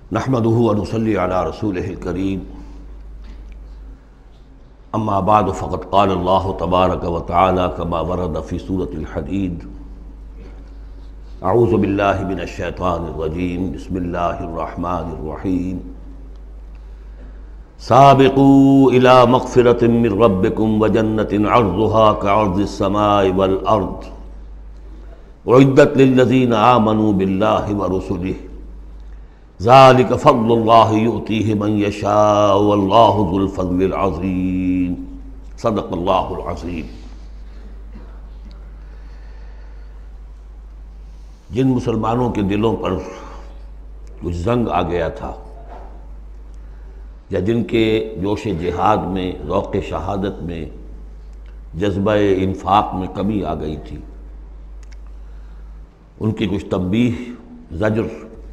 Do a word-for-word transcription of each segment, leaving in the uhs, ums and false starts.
نحمده ونصلي على رسوله الكريم اما بعد فقد قال الله تبارك وتعالى كما ورد في سورة الحديد اعوذ بالله من الشيطان الرجيم بسم الله الرحمن الرحيم سابقوا الى مغفرة من ربكم وجنة عرضها كعرض السماء والارض اعدت للذين آمنوا بالله ورسله ذلك فضل الله يؤتيه من يشاء والله ذو الفضل العظيم صدق اللہ العظیم۔ جن مسلمانوں کے دلوں پر کچھ زنگ آ گیا تھا یا جن کے جوش جہاد میں، ذوق شہادت میں، جذبہ انفاق میں کمی آ گئی تھی، ان کی کچھ تنبیہ، زجر،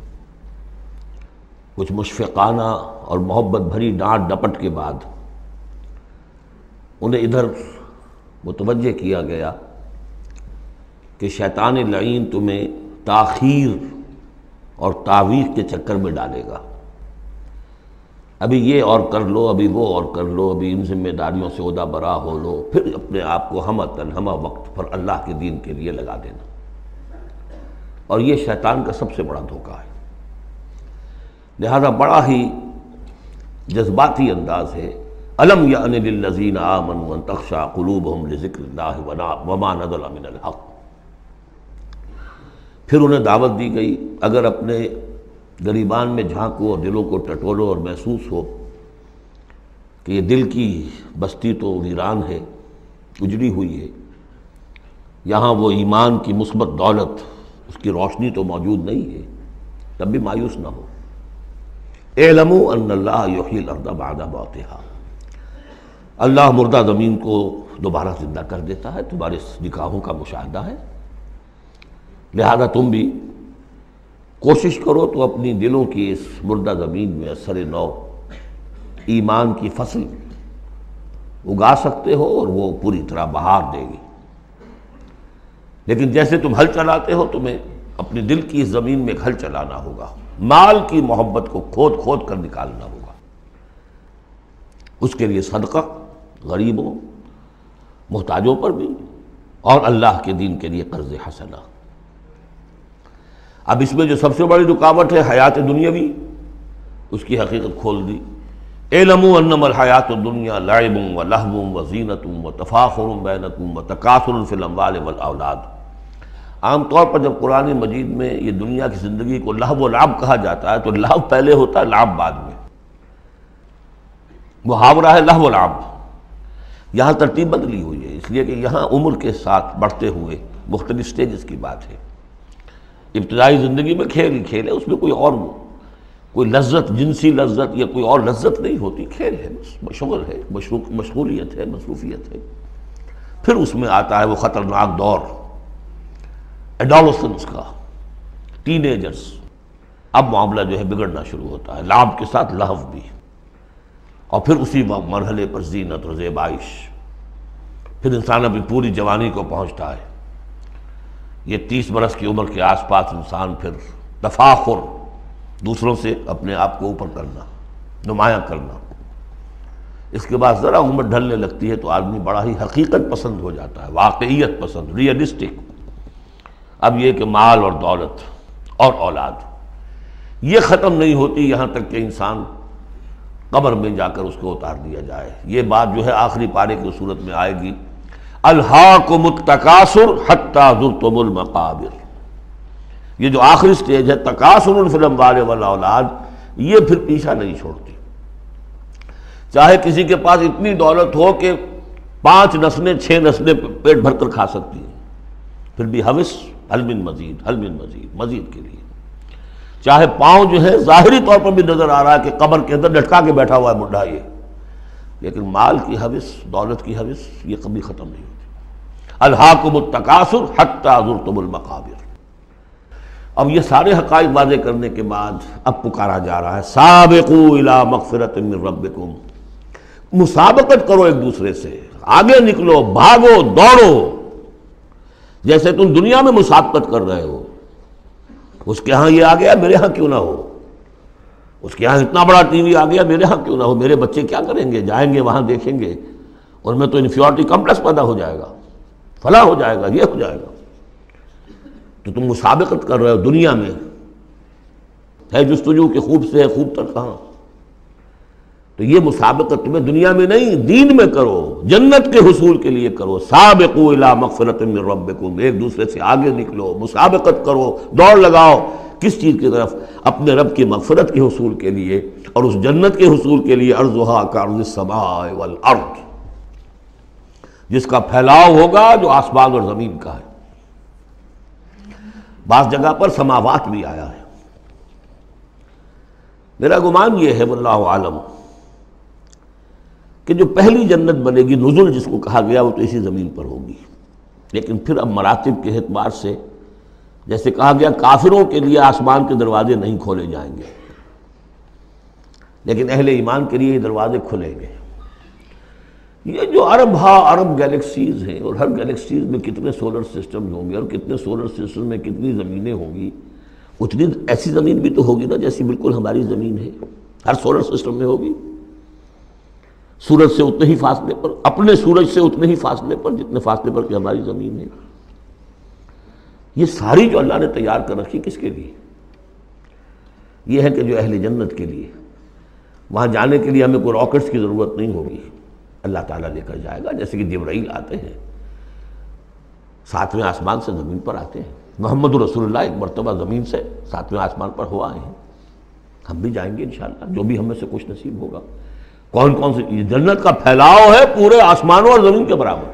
کچھ مشفقانہ اور محبت بھری ڈانٹ ڈپٹ کے بعد انہیں ادھر متوجہ کیا گیا کہ شیطان لعین تمہیں تاخیر اور تعویق کے چکر میں ڈالے گا۔ ابھی یہ اور کر لو، ابھی وہ اور کر لو، ابھی ان ذمہ داریوں سے عہدہ برا ہو لو، پھر اپنے آپ کو ہمہ تنہمہ وقت پر اللہ کے دین کے لیے لگا دینا۔ اور یہ شیطان کا سب سے بڑا دھوکہ ہے۔ لہذا بڑا ہی جذباتی انداز ہے، الم یأن للذین آمنوا ان تخشع قلوبہم لذکر اللہ وما نزل من الحق۔ پھر انہیں دعوت دی گئی، اگر اپنے گریبان میں جھانکو اور دلوں کو ٹٹولو اور محسوس ہو کہ یہ دل کی بستی تو ویران ہے، اجڑی ہوئی ہے، یہاں وہ ایمان کی مثبت دولت، اس کی روشنی تو موجود نہیں ہے، تب بھی مایوس نہ ہو۔ اعلموا ان اللہ یحیی الارض بعد موتہا، اللہ مردہ زمین کو دوبارہ زندہ کر دیتا ہے، تمہارے نکاحوں کا مشاہدہ ہے۔ لہذا تم بھی کوشش کرو تو اپنی دلوں کی اس مردہ زمین میں اثر نو ایمان کی فصل اگا سکتے ہو اور وہ پوری طرح بہار دے گی۔ لیکن جیسے تم ہل چلاتے ہو، تمہیں اپنے دل کی اس زمین میں ایک ہل چلانا ہوگا، مال کی محبت کو کھود کھود کر نکالنا ہوگا۔ اس کے لیے صدقہ غریبوں، محتاجوں پر بھی، اور اللہ کے دین کے لیے قرض حسنہ۔ اب اس میں جو سب سے بڑی رکاوٹ ہے حیات دنیاوی، اس کی حقیقت کھول دی۔ اعلموا انما الحیات الدنیا لعب ولہو وزینۃ وتفاخر بینکم وتکاثر فی الاموال والاولاد۔ عام طور پر جب قرآن مجید میں یہ دنیا کی زندگی کو لہو و لعب کہا جاتا ہے تو لہو پہلے ہوتا ہے، لعب بعد میں۔ محاورہ ہے لہو و لعب۔ یہاں ترتیب بدلی ہوئی ہے، اس لیے کہ یہاں عمر کے ساتھ بڑھتے ہوئے مختلف سٹیجز کی بات ہے۔ ابتدائی زندگی میں کھیل ہی کھیل ہے، اس میں کوئی اور کوئی لذت، جنسی لذت یا کوئی اور لذت نہیں ہوتی، کھیل ہے، بس شغل ہے، مشغولیت ہے، مصروفیت ہے۔ پھر اس میں آتا ہے وہ خطرناک دور ایڈولسنس کا، ٹین ایجرز۔ اب معاملہ جو ہے بگڑنا شروع ہوتا ہے، لعب کے ساتھ لہو بھی، اور پھر اسی مرحلے پر زینت اور زیبائش۔ پھر انسان اپنی پوری جوانی کو پہنچتا ہے، یہ تیس برس کی عمر کے آس پاس انسان پھر تفاخر، دوسروں سے اپنے آپ کو اوپر کرنا، نمایاں کرنا۔ اس کے بعد ذرا عمر ڈھلنے لگتی ہے تو آدمی بڑا ہی حقیقت پسند ہو جاتا ہے، واقعیت پسند، ریئلسٹک۔ اب یہ کہ مال اور دولت اور اولاد یہ ختم نہیں ہوتی یہاں تک کہ انسان قبر میں جا کر اس کو اتار دیا جائے۔ یہ بات جو ہے آخری پارے کی صورت میں آئے گی، الہاکم التکاثر حتی زرتم المقابر۔ یہ جو آخری سٹیج ہے تکاثر فی الاموال والاولاد، یہ پھر پیچھا نہیں چھوڑتی۔ چاہے کسی کے پاس اتنی دولت ہو کہ پانچ نسلیں چھ نسلیں پیٹ بھر کر کھا سکتی ہیں، پھر بھی حوث حل من مزید، حل من مزید، مزید کے لیے۔ چاہے پاؤں جو ہے ظاہری طور پر بھی نظر آ رہا ہے کہ قبر کے اندر لٹکا کے بیٹھا ہوا ہے بڈھا یہ، لیکن مال کی حوث، دولت کی حوث یہ کبھی ختم نہیں ہوتی۔ الہاکم التکاثر حتی زرتم المقابر۔ اب یہ سارے حقائق واضح کرنے کے بعد اب پکارا جا رہا ہے، سابقوا الی مغفرۃ من ربکم، مسابقت کرو ایک دوسرے سے، آگے نکلو، بھاگو، دوڑو، جیسے تم دنیا میں مسابقت کر رہے ہو، اس کے ہاں یہ آ گیا، میرے ہاں کیوں نہ ہو۔ اس کے یہاں اتنا بڑا ٹی وی آ گیا، میرے ہاں کیوں نہ ہو؟ میرے بچے کیا کریں گے؟ جائیں گے وہاں دیکھیں گے، اور میں تو انفیورٹی کمپلیکس پیدا ہو جائے گا، فلاں ہو جائے گا، یہ ہو جائے گا۔ تو تم مسابقت کر رہے ہو دنیا میں، ہے جستجو کہ خوب سے ہے خوب تر کہاں؟ تو یہ مسابقت تمہیں دنیا میں نہیں دین میں کرو، جنت کے حصول کے لیے کرو۔ سابقوا الی مغفرۃ من ربکم، ایک دوسرے سے آگے نکلو، مسابقت کرو، دوڑ لگاؤ۔ کس چیز کی طرف؟ اپنے رب کی مغفرت کے حصول کے لیے، اور اس جنت کے حصول کے لیے ارضھا کعرض السماء والارض، جس کا پھیلاؤ ہوگا جو آسمان اور زمین کا ہے۔ بعض جگہ پر سماوات بھی آیا ہے۔ میرا گمان یہ ہے واللہ عالم کہ جو پہلی جنت بنے گی، نزل جس کو کہا گیا، وہ تو اسی زمین پر ہوگی، لیکن پھر اب مراتب کے اعتبار سے جیسے کہا گیا کافروں کے لیے آسمان کے دروازے نہیں کھولے جائیں گے، لیکن اہل ایمان کے لیے یہ دروازے کھلیں گے۔ یہ جو ارب ہا ارب گیلیکسیز ہیں، اور ہر گیلیکسیز میں کتنے سولر سسٹم ہوں گے، اور کتنے سولر سسٹم میں کتنی زمینیں ہوں گی، اتنی ایسی زمین بھی تو ہوگی نا جیسی بالکل ہماری زمین ہے، ہر سولر سسٹم میں ہوگی۔ سورج سے اتنے ہی فاصلے پر، اپنے سورج سے اتنے ہی فاصلے پر جتنے فاصلے پر کہ ہماری زمین ہے۔ یہ ساری جو اللہ نے تیار کر رکھی کس کے لیے؟ یہ ہے کہ جو اہل جنت کے لیے، وہاں جانے کے لیے ہمیں کوئی راکٹس کی ضرورت نہیں ہوگی، اللہ تعالیٰ لے کر جائے گا، جیسے کہ جبرائیل آتے ہیں ساتویں آسمان سے زمین پر آتے ہیں۔ محمد رسول اللہ ایک مرتبہ زمین سے ساتویں آسمان پر ہو آئے ہیں، ہم بھی جائیں گے انشاءاللہ، جو بھی ہم میں سے کچھ نصیب ہوگا۔ کون کون سے؟ یہ جنت کا پھیلاؤ ہے پورے آسمانوں اور زمین کے برابر۔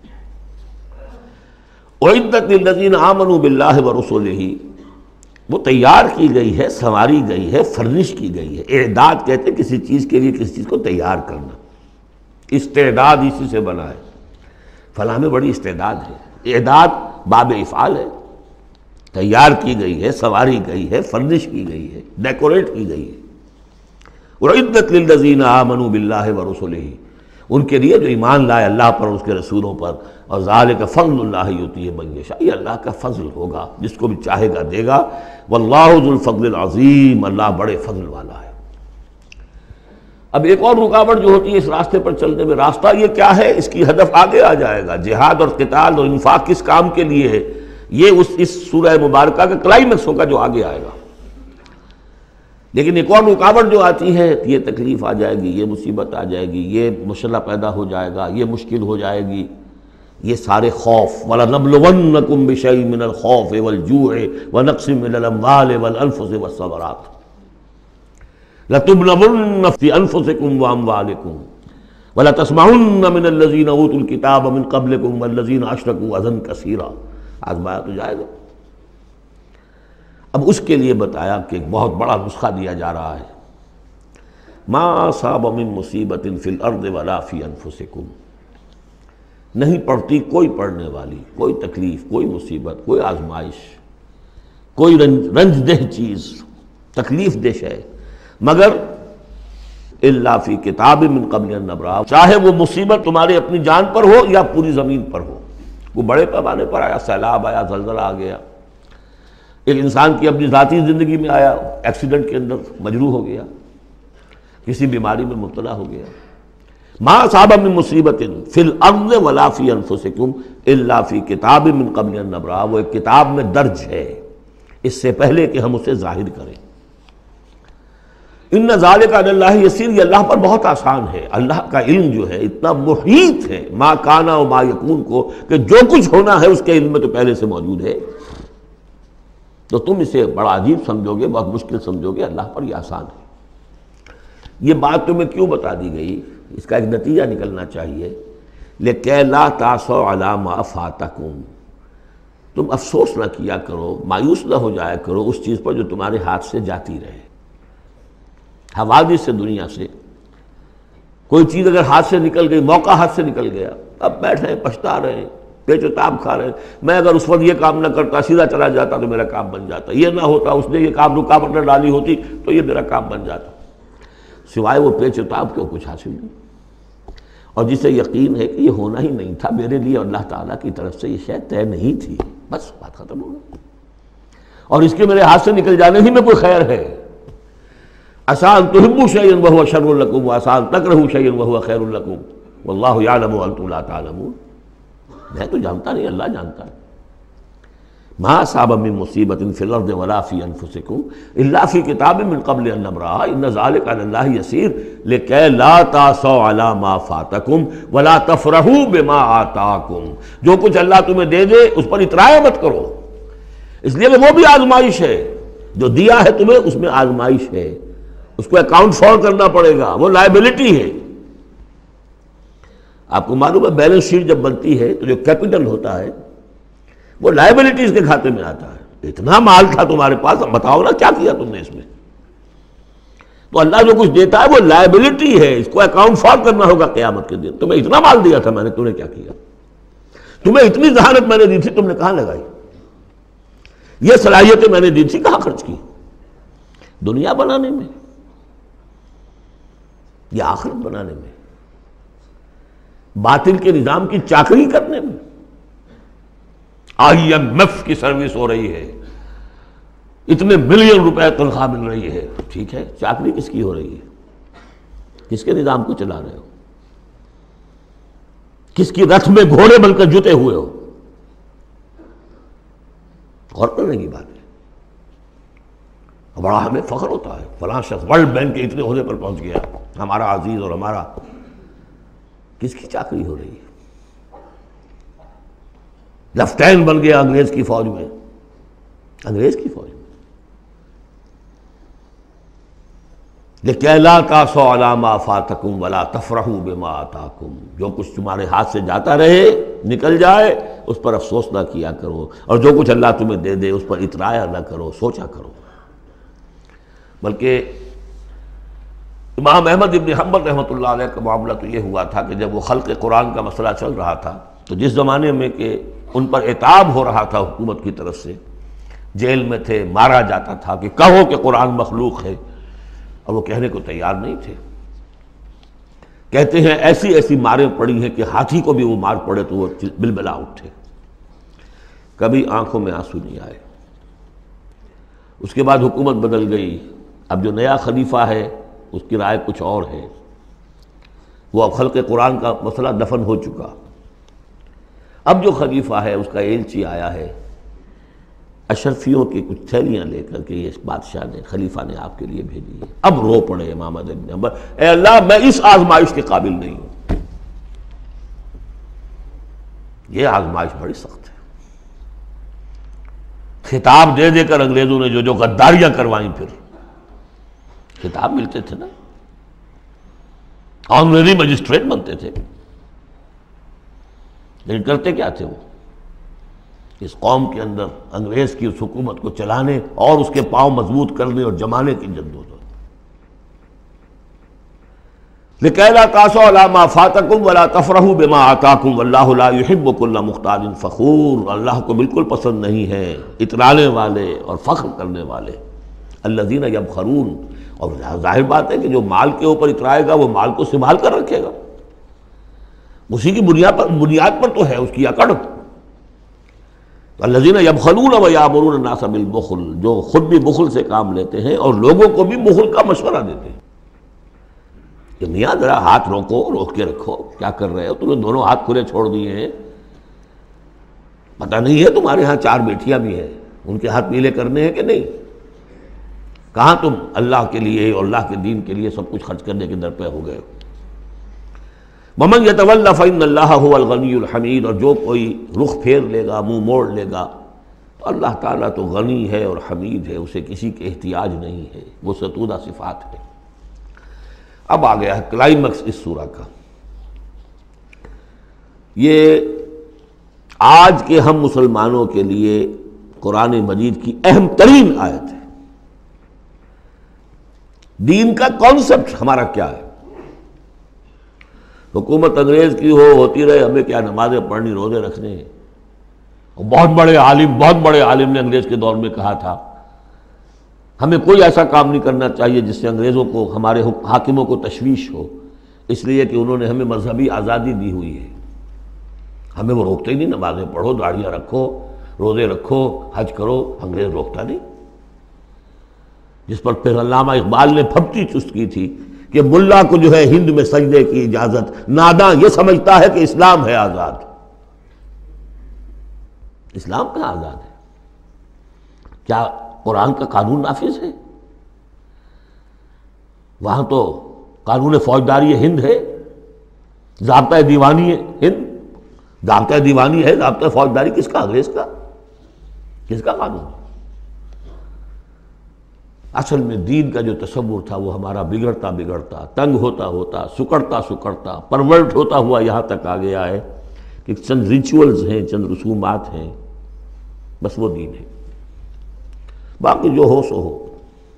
اعدت للذین آمنوا باللہ ورسلہ، وہ تیار کی گئی ہے، سنواری گئی ہے، فرنش کی گئی ہے۔ اعداد کہتے ہیں کسی چیز کے لیے کسی چیز کو تیار کرنا، استعداد اسی سے بنا ہے، فلاں میں بڑی استعداد ہے۔ اعداد باب افعال ہے، تیار کی گئی ہے، سنواری گئی ہے، فرنش کی گئی ہے، ڈیکوریٹ کی گئی ہے۔ وَعِدَّتْ لِلَّذِينَ آمَنُوا بِاللَّهِ وَرُسُلِهِ، ان کے لیے جو ایمان لائے اللہ پر اور اس کے رسولوں پر۔ اور ذَلِكَ فَضْلُ اللَّهِ يُؤْتِيهِ مَن يَشَاءُ، یہ اللہ کا فضل ہوگا، جس کو بھی چاہے گا دے گا۔ وَاللَّهُ ذُو الْفَضْلِ الْعَظِيمِ، اللہ بڑے فضل والا ہے۔ اب ایک اور رکاوٹ جو ہوتی ہے اس راستے پر چلنے میں، راستہ یہ کیا ہے؟ اس کی ہدف آگے آ جائے گا، جہاد اور قتال اور انفاق کس کام کے لیے ہے، یہ اس اس سورہ مبارکہ کا کلائمیکس ہوگا جو آگے آئے گا۔ لیکن ایک اور رکاوٹ جو آتی ہے، یہ تکلیف آ جائے گی، یہ مصیبت آ جائے گی، یہ مسئلہ پیدا ہو جائے گا، یہ مشکل ہو جائے گی، یہ سارے خوف۔ وَلَنَبْلُوَنَّكُمْ بِشَيْءٍ مِّنَ الْخَوْفِ وَالْجُوعِ وَنَقْصٍ مِّنَ الْأَمْوَالِ وَالْأَنفُسِ وَالثَّمَرَاتِ لَتُبْلَوُنَّ فِي أَنفُسِكُمْ وَأَمْوَالِكُمْ وَلَتَسْمَعُنَّ مِنَ الَّذِينَ أُوتُوا الْكِتَابَ مِن قَبْلِكُمْ وَالَّذِينَ أَشْرَكُوا أَذًى كَثِيرًا، آزمایا تو جائے گا۔ اب اس کے لیے بتایا کہ ایک بہت بڑا نسخہ دیا جا رہا ہے۔ ما اصاب من مصیبت فی الارض ولا فی انفسکم، نہیں پڑتی کوئی پڑنے والی کوئی تکلیف، کوئی مصیبت، کوئی آزمائش، کوئی رنج رنج دہ چیز، تکلیف دہ شے، مگر الا فی کتاب من قبل ان نبرأ، چاہے وہ مصیبت تمہاری اپنی جان پر ہو یا پوری زمین پر ہو۔ وہ بڑے پیمانے پر آیا، سیلاب آیا، زلزلہ آ گیا، ایک انسان کی اپنی ذاتی زندگی میں آیا، ایکسیڈنٹ کے اندر مجروح ہو گیا، کسی بیماری میں مبتلا ہو گیا۔ ما اصاب من مصیبت فی الارض ولا فی انفسکم الا فی کتاب من قبل ان نبرأ، وہ ایک کتاب میں درج ہے اس سے پہلے کہ ہم اسے ظاہر کریں۔ ان ذالک علی اللہ یسیر، یہ اللہ پر بہت آسان ہے۔ اللہ کا علم جو ہے اتنا محیط ہے ما کانا و ما یکون کو، کہ جو کچھ ہونا ہے اس کے علم میں تو پہلے سے موجود ہے۔ تو تم اسے بڑا عجیب سمجھو گے، بہت مشکل سمجھو گے، اللہ پر یہ آسان ہے۔ یہ بات تمہیں کیوں بتا دی گئی؟ اس کا ایک نتیجہ نکلنا چاہیے، لِكَيْ لَا تَأْسَوْا عَلَىٰ مَا فَاتَكُمْ، تم افسوس نہ کیا کرو، مایوس نہ ہو جایا کرو اس چیز پر جو تمہارے ہاتھ سے جاتی رہے۔ حوادث سے، دنیا سے کوئی چیز اگر ہاتھ سے نکل گئی، موقع ہاتھ سے نکل گیا، اب بیٹھے پچھتا رہے، پیچ و تاب کھا رہے، میں اگر اس وقت یہ کام نہ کرتا، سیدھا چلا جاتا تو میرا کام بن جاتا، یہ نہ ہوتا، اس نے یہ کام رکاوٹ نہ ڈالی ہوتی تو یہ میرا کام بن جاتا۔ سوائے وہ پیچ و تاب کے کچھ حاصل نہیں، اور جسے یقین ہے کہ یہ ہونا ہی نہیں تھا میرے لیے، اللہ تعالیٰ کی طرف سے یہ شے طے نہیں تھی، بس بات ختم ہو گئی، اور اس کے میرے ہاتھ سے نکل جانے ہی میں کوئی خیر ہے۔ عسیٰ ان تحبوا شیئا وہو شر لکم وعسیٰ ان تکرہوا شیئا وہو خیر لکم واللہ یعلم وانتم لا تعلمون. میں تو جانتا نہیں، اللہ جانتا ہے. ما اصاب من مصیبت فی الارض ولا فی انفسکم الا فی کتاب من قبل ان نبرأہا ان ذلک علی اللہ یسیر لکی لا تعصوا علی ما فاتکم ولا تفرحوا بما آتاکم. جو کچھ اللہ تمہیں دے دے اس پر اترایا مت کرو، اس لیے کہ وہ بھی آزمائش ہے. جو دیا ہے تمہیں اس میں آزمائش ہے، اس کو اکاؤنٹ فار کرنا پڑے گا، وہ لائبلٹی ہے. آپ کو معلوم ہے بیلنس شیٹ جب بنتی ہے تو جو کیپٹل ہوتا ہے وہ لائبلٹیز کے کھاتے میں آتا ہے. اتنا مال تھا تمہارے پاس، اب بتاؤ نا کیا کیا تم نے اس میں. تو اللہ جو کچھ دیتا ہے وہ لائبلٹی ہے، اس کو اکاؤنٹ فار کرنا ہوگا قیامت کے دن. تمہیں اتنا مال دیا تھا میں نے، تم نے کیا کیا؟ تمہیں اتنی ذہانت میں نے دی تھی، تم نے کہاں لگائی؟ یہ صلاحیتیں میں نے دی تھی، کہاں خرچ کی؟ دنیا بنانے میں یا آخرت بنانے میں؟ باطل کے نظام کی چاکری کرنے میں؟ آئی ایم ایف کی سروس ہو رہی ہے، اتنے ملین روپے تنخواہ مل رہی ہے، ٹھیک ہے، چاکری کس کی ہو رہی ہے؟ کس کے نظام کو چلا رہے ہو؟ کس کی رتھ میں گھوڑے بن کر جتے ہوئے ہو؟ غور کرنے کی بات ہے. بڑا ہمیں فخر ہوتا ہے فلاں شخص ورلڈ بینک کے اتنے عہدے پر پہنچ گیا، ہمارا عزیز اور ہمارا. کس کی چاکری ہو رہی ہے؟ لیفٹیننٹ بن گیا انگریز کی فوج میں، انگریز کی فوج میں. لِكَيْ لَا تَعْصَوْا عَلَىٰ مَا فَاتَكُمْ وَلَا تَفْرَحُوا بِمَا آتَاكُمْ. جو کچھ تمہارے ہاتھ سے جاتا رہے، نکل جائے، اس پر افسوس نہ کیا کرو، اور جو کچھ اللہ تمہیں دے دے اس پر اترایا نہ کرو، سوچا کرو. بلکہ امام احمد ابن حنبل رحمۃ اللہ علیہ کا معاملہ تو یہ ہوا تھا کہ جب وہ خلق قرآن کا مسئلہ چل رہا تھا تو جس زمانے میں کہ ان پر عتاب ہو رہا تھا حکومت کی طرف سے، جیل میں تھے، مارا جاتا تھا کہ کہو کہ قرآن مخلوق ہے، اور وہ کہنے کو تیار نہیں تھے. کہتے ہیں ایسی ایسی ماریں پڑی ہیں کہ ہاتھی کو بھی وہ مار پڑے تو وہ بلبلا اٹھے. کبھی آنکھوں میں آنسو نہیں آئے. اس کے بعد حکومت بدل گئی. اب جو نیا خلیفہ ہے اس کی رائے کچھ اور ہے. وہ اب خلق قرآن کا مسئلہ دفن ہو چکا. اب جو خلیفہ ہے اس کا ایلچی آیا ہے اشرفیوں کی کچھ تھیلیاں لے کر کے، یہ بادشاہ نے، خلیفہ نے آپ کے لیے بھیجی ہے. اب رو پڑے امام احمد بن حنبل، اے اللہ میں اس آزمائش کے قابل نہیں ہوں. یہ آزمائش بڑی سخت ہے. خطاب دے دے کر انگریزوں نے جو جو غداریاں کروائیں، پھر خطاب ملتے تھے نا، آنریری مجسٹریٹ بنتے تھے، لیکن کرتے کیا تھے وہ؟ اس قوم کے اندر انگریز کی اس حکومت کو چلانے اور اس کے پاؤں مضبوط کرنے اور جمانے کی جدوجہد. لِكَيْ لَا تَعْصَوْا عَلَىٰ مَا فَاتَكُمْ وَلَا تَفْرَحُوا بِمَا آتَاكُمْ وَاللَّهُ لَا يُحِبُّ كُلَّ مُخْتَالٍ فَخُورٍ. اللہ کو بالکل پسند نہیں ہے اترانے والے اور فخر کرنے والے. الَّذِينَ يَبْخَلُونَ. اور ظاہر بات ہے کہ جو مال کے اوپر اترائے گا وہ مال کو سنبھال کر رکھے گا، اسی کی بنیاد پر بنیاد پر تو ہے اس کی اکڑ. الذین یبخلون ویامرون الناس بالبخل. جو خود بھی بخل سے کام لیتے ہیں اور لوگوں کو بھی بخل کا مشورہ دیتے ہیں کہ میاں ذرا ہاتھ روکو، روک کے رکھو، کیا کر رہے ہو؟ تم نے دونوں ہاتھ کھلے چھوڑ دیے ہیں. پتہ نہیں ہے تمہارے ہاں چار بیٹیاں بھی ہیں، ان کے ہاتھ پیلے کرنے ہیں کہ نہیں؟ کہاں تم اللہ کے لیے اور اللہ کے دین کے لیے سب کچھ خرچ کرنے کے در پہ ہو گئے ہو؟ وَمَنْ يَتَوَلَّ فَإِنَّ اللَّهَ هُوَ الْغَنِيُّ الْحَمِيدُ. اور جو کوئی رخ پھیر لے گا، منہ موڑ لے گا، تو اللہ تعالیٰ تو غنی ہے اور حمید ہے، اسے کسی کے احتیاج نہیں ہے، وہ ستودہ صفات ہے. اب آ گیا ہے کلائمیکس اس سورہ کا. یہ آج کے ہم مسلمانوں کے لیے قرآن مجید کی اہم ترین آیت ہے. دین کا کانسیپٹ ہمارا کیا ہے؟ حکومت انگریز کی ہو، ہوتی رہے، ہمیں کیا نمازیں پڑھنی، روزے رکھنے ہیں. بہت بڑے عالم بہت بڑے عالم نے انگریز کے دور میں کہا تھا ہمیں کوئی ایسا کام نہیں کرنا چاہیے جس سے انگریزوں کو، ہمارے حاکموں کو تشویش ہو، اس لیے کہ انہوں نے ہمیں مذہبی آزادی دی ہوئی ہے. ہمیں وہ روکتے ہی نہیں، نمازیں پڑھو، داڑیاں رکھو، روزے رکھو، حج کرو، انگریز روکتا نہیں. جس پر پھر علامہ اقبال نے پھپتی چست کی تھی کہ ملا کو جو ہے ہند میں سجدے کی اجازت، ناداں یہ سمجھتا ہے کہ اسلام ہے آزاد۔ اسلام کہاں آزاد ہے؟ کیا قرآن کا قانون نافذ ہے؟ وہاں تو قانون فوجداری ہند ہے، ضابطۂ دیوانی ہے ہند، ضابطۂ دیوانی ہے، ضابطۂ فوجداری کس کا؟ انگریز کا؟ کس کا قانون؟ اصل میں دین کا جو تصور تھا وہ ہمارا بگڑتا بگڑتا، تنگ ہوتا ہوتا، سکڑتا سکڑتا، پرورٹ ہوتا ہوا یہاں تک آ گیا ہے کہ چند ریچولز ہیں، چند رسومات ہیں، بس وہ دین ہے، باقی جو ہو سو ہو۔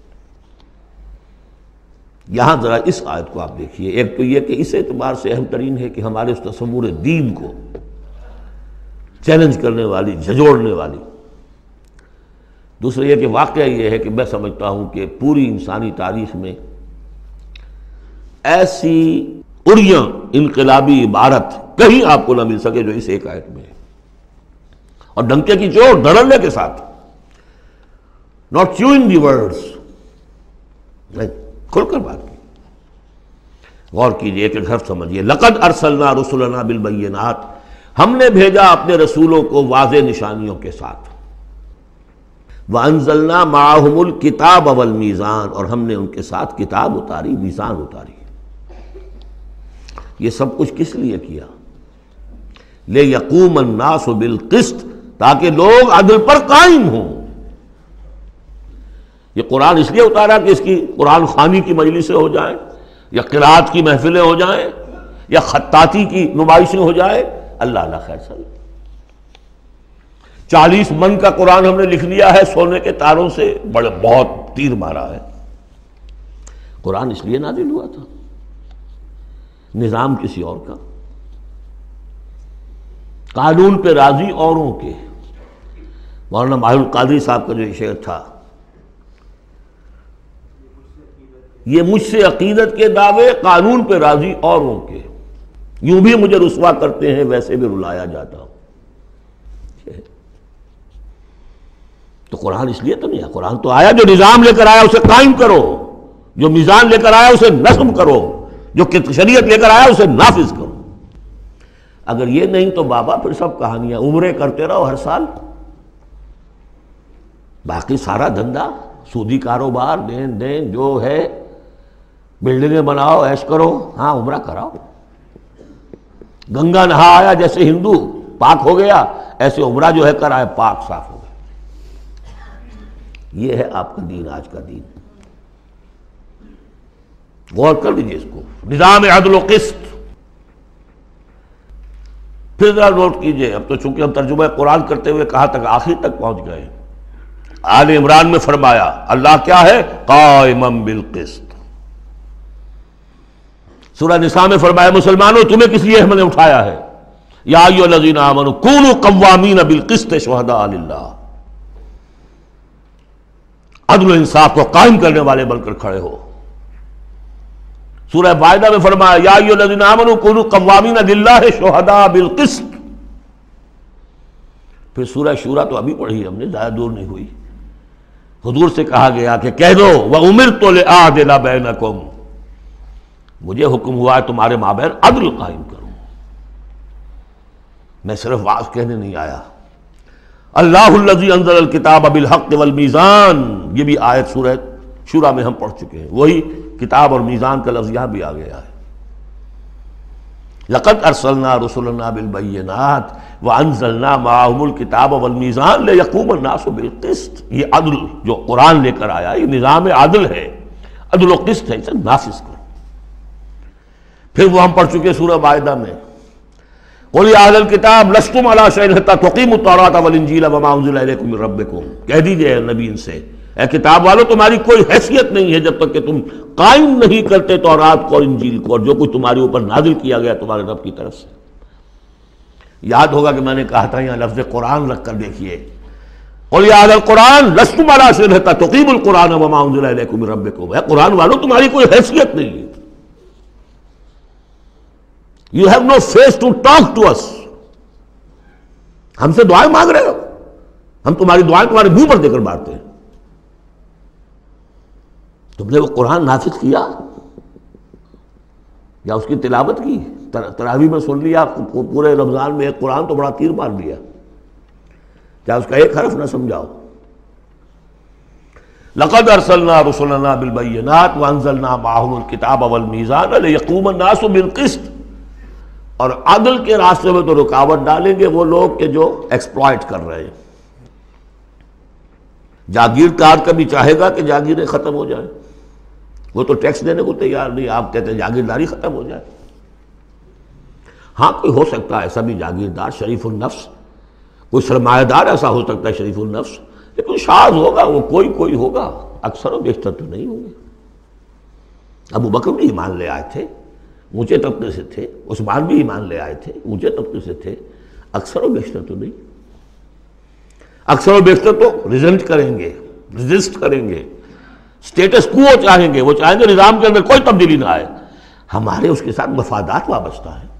یہاں ذرا اس آیت کو آپ دیکھیے، ایک تو یہ کہ اس اعتبار سے اہم ترین ہے کہ ہمارے اس تصور دین کو چیلنج کرنے والی، جھنجھوڑنے والی۔ دوسرا یہ کہ واقعہ یہ ہے کہ میں سمجھتا ہوں کہ پوری انسانی تاریخ میں ایسی اڑیاں انقلابی عبارت کہیں آپ کو نہ مل سکے جو اس ایک آیت میں ہے، اور ڈنکے کی چوٹ دھڑلے کے ساتھ، not chewing the words، کھل کر بات کی۔ غور کیجئے کہ حرف سمجھیے، لقد ارسلنا رسلنا بالبینات، ہم نے بھیجا اپنے رسولوں کو واضح نشانیوں کے ساتھ، وانزلنا معہم الکتاب والمیزان، اور ہم نے ان کے ساتھ کتاب اتاری، میزان اتاری۔ یہ سب کچھ کس لیے کیا؟ لیقوم الناس بالقسط، تاکہ لوگ عدل پر قائم ہوں۔ یہ قرآن اس لیے اتارا کہ اس کی قرآن خوانی کی مجلسیں ہو جائیں، یا قرات کی محفلیں ہو جائیں، یا خطاطی کی نمائشیں ہو جائیں؟ اللہ اللہ خیر صلی چالیس من کا قرآن ہم نے لکھ لیا ہے سونے کے تاروں سے، بڑے بہت تیر مارا ہے۔ قرآن اس لیے نازل ہوا تھا، نظام کسی اور کا، قانون پہ راضی اوروں کے۔ مولانا ماہر القادری صاحب کا جو یہ شعر تھا، یہ مجھ سے عقیدت کے دعوے، قانون پہ راضی اوروں کے، یوں بھی مجھے رسوا کرتے ہیں ویسے بھی رلایا جاتا ہوں۔ تو قرآن اس لیے تو نہیں ہے، قرآن تو آیا جو نظام لے کر آیا اسے قائم کرو، جو میزان لے کر آیا اسے نصب کرو، جو شریعت لے کر آیا اسے نافذ کرو۔ اگر یہ نہیں تو بابا پھر سب کہانیاں، عمرے کرتے رہو ہر سال، باقی سارا دھندا سودی کاروبار، دین دین جو ہے، بلڈنگیں بناؤ، عیش کرو، ہاں عمرہ کراؤ۔ گنگا نہا آیا جیسے ہندو پاک ہو گیا، ایسے عمرہ جو ہے کرائے پاک صاف ہو گیا۔ یہ ہے آپ کا دین، آج کا دین۔ غور کر لیجیے اس کو، نظام عدل و قسط۔ پھر ذرا نوٹ کیجئے، اب تو چونکہ ہم ترجمہ قرآن کرتے ہوئے کہاں تک، آخر تک پہنچ گئے۔ آل عمران میں فرمایا اللہ کیا ہے؟ قائما بالقسط۔ سورہ نساء میں فرمایا مسلمانوں تمہیں کس لیے ہم نے اٹھایا ہے؟ یا ایھا الذین آمنوا کونوا قوامین بالقسط شہداء للہ، عدل و انصاف کو قائم کرنے والے بن کر کھڑے ہو۔ سورہ مائدہ میں فرمایا یا ایھا الذین آمنوا کونوا قوامین للہ شہداء بالقسط۔ پھر سورہ شورا تو ابھی پڑھی ہم نے، زیادہ دور نہیں ہوئی، حضور سے کہا گیا کہ کہہ دو وَأُمِرْتُ لِأَعْدِلَ بَيْنَكُمْ، مجھے حکم ہوا ہے تمہارے مابین عدل قائم کروں، میں صرف واعظ کہنے نہیں آیا۔ اللہ الذی انزل الکتاب بالحق والمیزان، یہ بھی آیت سورہ شورا میں ہم پڑھ چکے ہیں، وہی کتاب اور میزان کا لفظ یہاں بھی آ گیا ہے۔ لقد ارسلنا رسلنا بالبینات وانزلنا معہم الکتاب والمیزان لیقوم الناس بالقسط، یہ عدل جو قرآن لے کر آیا یہ نظام عدل ہے، عدل و قسط ہے، اسے نافذ کرو۔ پھر وہ ہم پڑھ چکے سورہ مائدہ میں قل یا اہل الکتاب لستم علی شیء حتی تقیموا التوراۃ والانجیل وما انزل الیکم من ربکم، کہہ دیجئے اے نبی ان سے، اے کتاب والو تمہاری کوئی حیثیت نہیں ہے جب تک کہ تم قائم نہیں کرتے تورات کو اور انجیل کو اور جو کچھ تمہارے اوپر نازل کیا گیا تمہارے رب کی طرف سے۔ یاد ہوگا کہ میں نے کہا تھا یہاں لفظ قرآن رکھ کر دیکھیے، قل یا اہل القرآن لستم علی شیء حتی تقیموا القرآن وما انزل الیکم من ربکم، اے قرآن والو تمہاری کوئی حیثیت نہیں ہے، You have no face to talk to us، ہم سے دعائیں مانگ رہے ہو، ہم تمہاری دعائیں تمہارے منہ پر دے کر مارتے ہیں۔ تم نے وہ قرآن نافذ کیا یا اس کی تلاوت کی؟ تراویح میں سن لیا پورے رمضان میں ایک قرآن تو بڑا تیر مار دیا، کیا اس کا ایک حرف نہ سمجھاؤ؟ لقد ارسلنا رسلنا بالبینات وانزلنا معهم الکتاب والمیزان لیقوم الناس بالقسط، اور عدل کے راستے میں تو رکاوٹ ڈالیں گے وہ لوگ کہ جو ایکسپلائٹ کر رہے ہیں۔ جاگیردار کبھی چاہے گا کہ جاگیریں ختم ہو جائیں، وہ تو ٹیکس دینے کو تیار نہیں، آپ کہتے ہیں جاگیرداری ختم ہو جائے۔ ہاں کوئی ہو سکتا ہے ایسا بھی جاگیردار شریف النفس، کوئی سرمایہ دار ایسا ہو سکتا ہے شریف النفس، لیکن شاذ ہوگا، وہ کوئی کوئی ہوگا، اکثر و بیشتر تو نہیں ہوں گے۔ ابو بکر بھی ایمان لے آئے تھے، اونچے طبقے سے تھے، عثمان بھی ایمان لے آئے تھے، اونچے طبقے سے تھے، اکثر و بیشتر تو نہیں۔ اکثر و بیشتر تو ریزنٹ کریں گے، ریزسٹ کریں گے، سٹیٹس کو چاہیں گے، وہ چاہیں گے نظام کے اندر کوئی تبدیلی نہ آئے۔ ہمارے اس کے ساتھ مفادات وابستہ ہیں،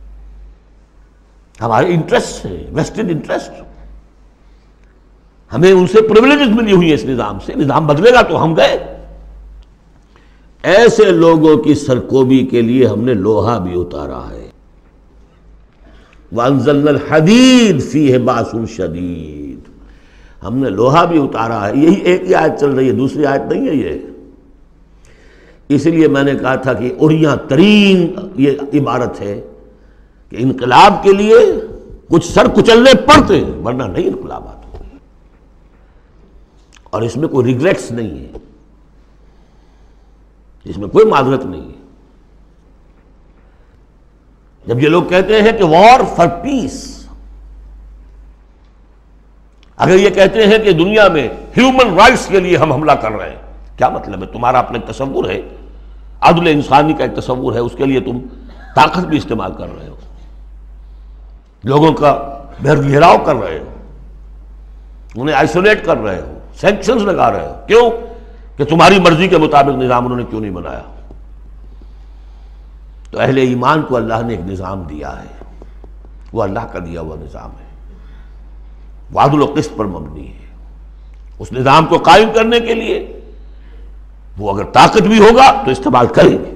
ہمارے انٹرسٹ ہیں، ویسٹڈ انٹرسٹ، ہمیں ان سے پریولیجز ملی ہوئی ہیں اس نظام سے، نظام بدلے گا تو ہم گئے۔ ایسے لوگوں کی سرکوبی کے لیے ہم نے لوہا بھی اتارا ہے۔ وَأَنزَلْنَا الْحَدِيدَ فِيهِ بَأْسٌ شَدِيدٌ، ہم نے لوہا بھی اتارا ہے۔ یہی ایک ہی آیت چل رہی ہے، دوسری آیت نہیں ہے یہ۔ اس لیے میں نے کہا تھا کہ اڑیاں ترین یہ عبارت ہے کہ انقلاب کے لیے کچھ سر کچلنے پڑتے ہیں، ورنہ نہیں انقلابات، اور اس میں کوئی ریگریٹس نہیں ہے، اس میں کوئی معذرت نہیں ہے۔ جب یہ لوگ کہتے ہیں کہ وار فار پیس، اگر یہ کہتے ہیں کہ دنیا میں ہیومن رائٹس کے لیے ہم حملہ کر رہے ہیں، کیا مطلب ہے؟ تمہارا اپنا ایک تصور ہے، عدل انسانی کا ایک تصور ہے، اس کے لیے تم طاقت بھی استعمال کر رہے ہو، لوگوں کا بہر گھیراؤ کر رہے ہو، انہیں آئسولیٹ کر رہے ہو، سینکشنز لگا رہے ہو۔ کیوں؟ کہ تمہاری مرضی کے مطابق نظام انہوں نے کیوں نہیں بنایا؟ تو اہل ایمان کو اللہ نے ایک نظام دیا ہے، وہ اللہ کا دیا ہوا نظام ہے، وہ عدل و قسط پر مبنی ہے۔ اس نظام کو قائم کرنے کے لیے وہ اگر طاقت بھی ہوگا تو استعمال کریں گے۔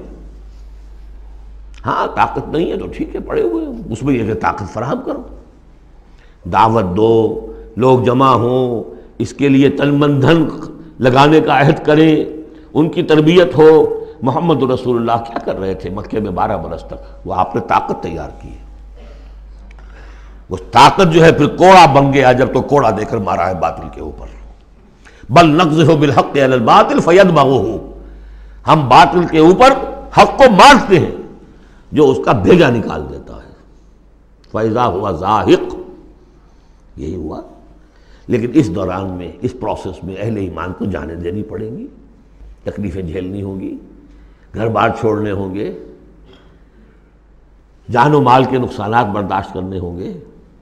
ہاں طاقت نہیں ہے تو ٹھیک ہے، پڑے ہوئے ہیں، اس میں یہ کہ طاقت فراہم کرو، دعوت دو، لوگ جمع ہوں، اس کے لیے تن من دھن لگانے کا عہد کریں، ان کی تربیت ہو۔ محمد رسول اللہ کیا کر رہے تھے مکے میں بارہ برس تک؟ وہ آپ نے طاقت تیار کی ہے، وہ طاقت جو ہے پھر کوڑا بن گیا جب تو کوڑا دے کر مارا ہے باطل کے اوپر۔ بل نقذف بالحق علی الباطل فیدمغہ، ہم باطل کے اوپر حق کو مارتے ہیں جو اس کا بھیجا نکال دیتا ہے۔ فَإِذَا هُوَ زَاهِقٌ، یہی ہوا۔ لیکن اس دوران میں، اس پروسیس میں اہل ایمان کو جانیں دینی پڑیں گی، تکلیفیں جھیلنی ہوں گی، گھر بار چھوڑنے ہوں گے، جان و مال کے نقصانات برداشت کرنے ہوں گے۔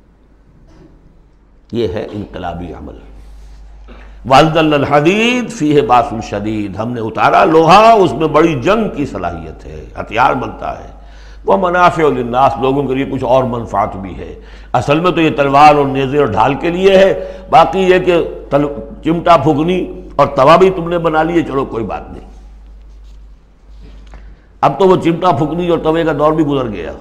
یہ ہے انقلابی عمل۔ وَأَنزَلْنَا الْحَدِيدَ فِيهِ بَأْسٌ شَدِيدٌ، ہم نے اتارا لوہا، اس میں بڑی جنگ کی صلاحیت ہے، ہتھیار بنتا ہے۔ وہ منافع للناس، لوگوں کے لیے کچھ اور منفعت بھی ہے۔ اصل میں تو یہ تلوار اور نیزے اور ڈھال کے لیے ہے، باقی یہ کہ چمٹا پھگنی اور توا بھی تم نے بنا لیے، چلو کوئی بات نہیں۔ اب تو وہ چمٹا پھگنی اور توے کا دور بھی گزر گیا۔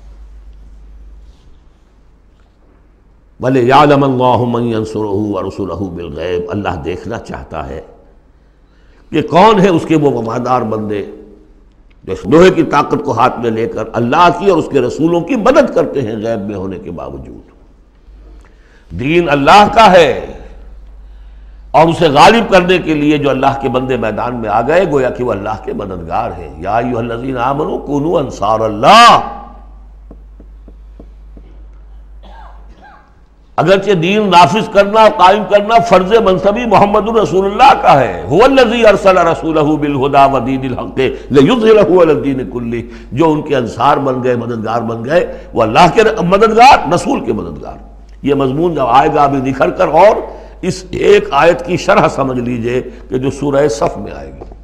وَلِيَعْلَمَ اللَّهُ مَن يَنصُرُهُ وَرُسُلَهُ بِالْغَيْبِ، اللہ دیکھنا چاہتا ہے کہ کون ہے اس کے وہ وفادار بندے جو اس لوہے کی طاقت کو ہاتھ میں لے کر اللہ کی اور اس کے رسولوں کی مدد کرتے ہیں غیب میں ہونے کے باوجود۔ دین اللہ کا ہے، اور اسے غالب کرنے کے لیے جو اللہ کے بندے میدان میں آ گئے گویا کہ وہ اللہ کے مددگار ہیں۔ یا ایھا الذین آمنوا کونوا انصار اللہ، اگرچہ دین نافذ کرنا اور قائم کرنا فرض منصبی محمد الرسول اللہ کا ہے۔ هو الذی ارسل رسولہ بالہدی ودین الحق لیظہرہ علی الدین کلہ، جو ان کے انصار بن گئے، مددگار بن گئے، وہ اللہ کے مددگار، رسول کے مددگار۔ یہ مضمون جب آئے گا ابھی نکھر کر، اور اس ایک آیت کی شرح سمجھ لیجئے کہ جو سورہ صف میں آئے گی،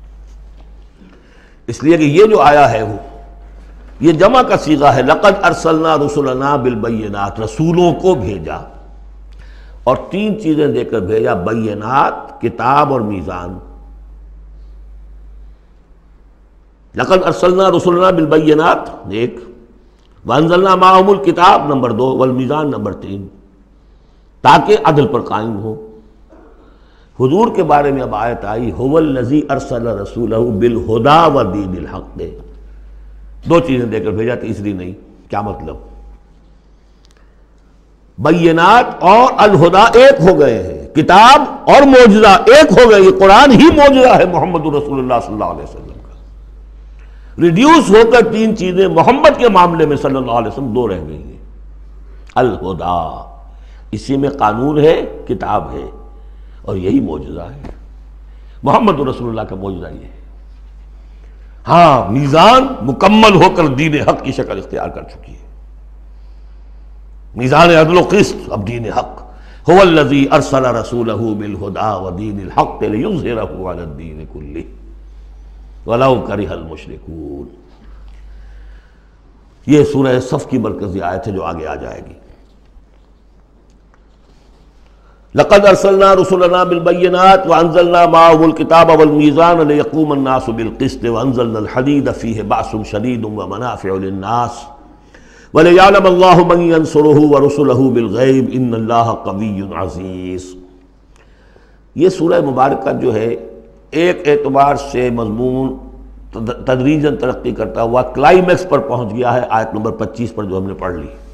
اس لیے کہ یہ جو آیا ہے وہ یہ جمع کا صیغہ ہے۔ لقد ارسلنا رسلنا بالبینات، رسولوں کو بھیجا، اور تین چیزیں دے کر بھیجا، بینات، کتاب اور میزان۔ لقد ارسلنا رسلنا بالبینات ایک، وانزلنا معهم الکتاب نمبر دو، والمیزان نمبر تین، تاکہ عدل پر قائم ہو۔ حضور کے بارے میں اب آیت آئی هو الذی ارسل رسولہ بالہدی ودین الحق، دو چیزیں دے کر بھیجا، تیسری نہیں۔ کیا مطلب؟ بینات اور الہدا ایک ہو گئے ہیں، کتاب اور معجزہ ایک ہو گئے، یہ قرآن ہی معجزہ ہے محمد رسول اللہ صلی اللہ علیہ وسلم کا۔ ریڈیوس ہو کر تین چیزیں محمد کے معاملے میں صلی اللہ علیہ وسلم دو رہ گئی ہیں۔ الہدا، اسی میں قانون ہے، کتاب ہے، اور یہی معجزہ ہے۔ محمد رسول اللہ کا معجزہ یہ ہے۔ ہاں، میزان مکمل ہو کر دین حق کی شکل اختیار کر چکی ہے، میزان عدل و قسط، اب دین حق۔ هو الذی ارسل رسولہ بالہدی ودین الحق لیظہرہ علی الدین کلہ ولو کرہ المشرکون۔ یہ سورہ صف کی مرکزی آیت ہے جو آگے آ جائے گی۔ لقد ارسلنا رسلنا بالبینات وانزلنا معهم الکتاب والمیزان لیقوم الناس بالقسط وانزلنا الحدید فیہ بأس شدید ومنافع للناس وَلِيَعْلَمَ اللَّهُ مَن يَنصُرُهُ وَرُسُلَهُ بِالْغَيْبِ إِنَّ اللَّهَ قَوِيٌّ عَزِيزٌ۔ یہ سورہ مبارکہ جو ہے ایک اعتبار سے مضمون تدریجاً ترقی کرتا ہوا کلائمیکس پر پہنچ گیا ہے آیت نمبر پچیس پر جو ہم نے پڑھ لی۔